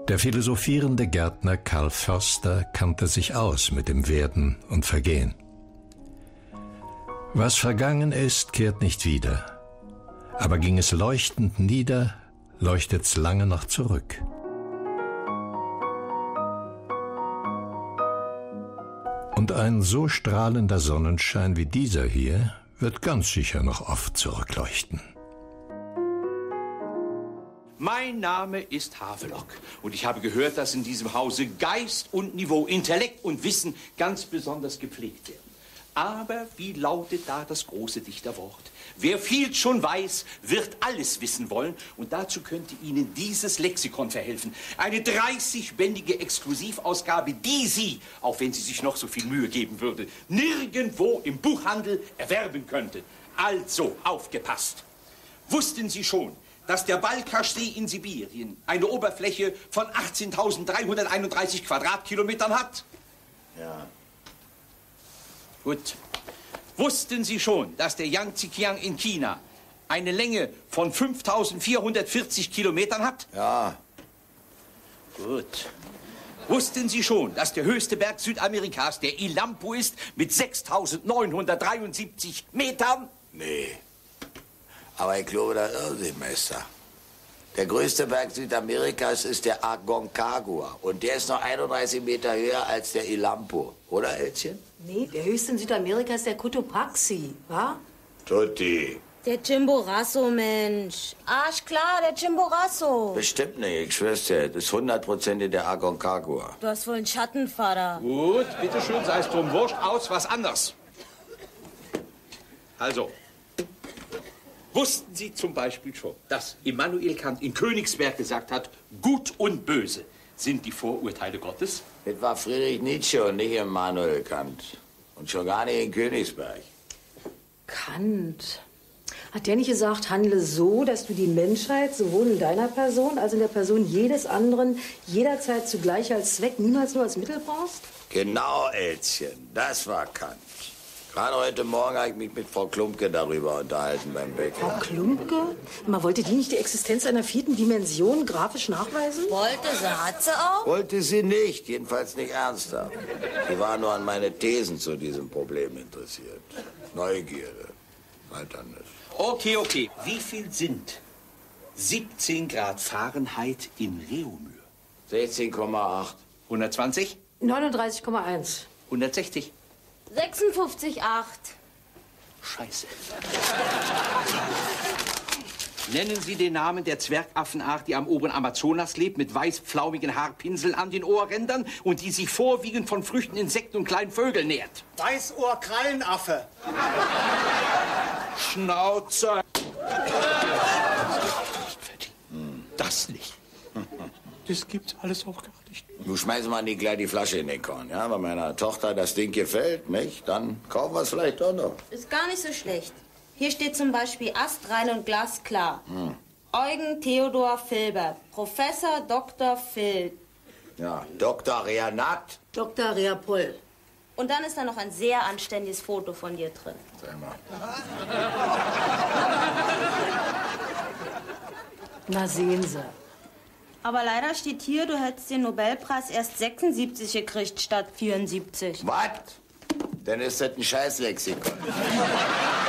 Der philosophierende Gärtner Karl Förster kannte sich aus mit dem Werden und Vergehen. Was vergangen ist, kehrt nicht wieder. Aber ging es leuchtend nieder, leuchtet's lange noch zurück. Und ein so strahlender Sonnenschein wie dieser hier wird ganz sicher noch oft zurückleuchten. Mein Name ist Havelock und ich habe gehört, dass in diesem Hause Geist und Niveau, Intellekt und Wissen ganz besonders gepflegt werden. Aber wie lautet da das große Dichterwort? Wer viel schon weiß, wird alles wissen wollen. Und dazu könnte Ihnen dieses Lexikon verhelfen. Eine 30-bändige Exklusivausgabe, die Sie, auch wenn sie sich noch so viel Mühe geben würde, nirgendwo im Buchhandel erwerben könnte. Also, aufgepasst. Wussten Sie schon, dass der Balkaschsee in Sibirien eine Oberfläche von 18.331 Quadratkilometern hat? Ja. Gut. Wussten Sie schon, dass der Yangtze-Kiang in China eine Länge von 5.440 Kilometern hat? Ja. Gut. Wussten Sie schon, dass der höchste Berg Südamerikas der Ilampu ist mit 6.973 Metern? Nee. Aber ich glaube, da irren Sie, Meister. Der größte Berg Südamerikas ist der Aconcagua. Und der ist noch 31 Meter höher als der Ilampu. Oder, Elschen? Nee, der höchste in Südamerika ist der Cotopaxi, wa? Tutti. Der Chimborazo, Mensch. Arschklar, der Chimborazo. Bestimmt nicht, ich schwör's dir. Das ist 100% der Aconcagua. Du hast wohl einen Schattenvater. Gut, bitteschön, sei es drum wurscht, aus was anders. Also, wussten Sie zum Beispiel schon, dass Immanuel Kant in Königsberg gesagt hat, Gut und Böse sind die Vorurteile Gottes? Das war Friedrich Nietzsche und nicht Immanuel Kant. Und schon gar nicht in Königsberg. Kant. Hat der nicht gesagt, handle so, dass du die Menschheit sowohl in deiner Person als in der Person jedes anderen jederzeit zugleich als Zweck, niemals nur als Mittel brauchst? Genau, Elschen, das war Kant. Gerade heute Morgen habe ich mich mit Frau Klumpke darüber unterhalten beim Bäcker. Frau Klumpke? Man wollte die nicht die Existenz einer 4. Dimension grafisch nachweisen? Wollte sie, hat sie auch? Wollte sie nicht, jedenfalls nicht ernsthaft. Sie war nur an meine Thesen zu diesem Problem interessiert. Neugierde, halt anders. Okay. Wie viel sind 17 Grad Fahrenheit in Reaumur? 16,8. 120? 39,1. 160? 56,8. Scheiße. Nennen Sie den Namen der Zwergaffenart, die am oberen Amazonas lebt, mit weißpflaumigen Haarpinseln an den Ohrrändern und die sich vorwiegend von Früchten, Insekten und kleinen Vögeln nährt. Weißohr-Krallenaffe. Schnauze. Das nicht. Das gibt's alles auch gar nicht. Du schmeißt mal nicht gleich die Flasche in den Korn, ja? Wenn meiner Tochter das Ding gefällt, nicht? Dann kaufen wir es vielleicht doch noch. Ist gar nicht so schlecht. Hier steht zum Beispiel astrein und glasklar. Eugen Theodor Filbert, Professor Dr. Phil. Ja, Dr. Renat. Dr. Reapol. Und dann ist da noch ein sehr anständiges Foto von dir drin. Sag mal. Na sehen Sie. Aber leider steht hier, du hättest den Nobelpreis erst 76 gekriegt statt 74. Was? Dann ist das ein Scheißlexikon.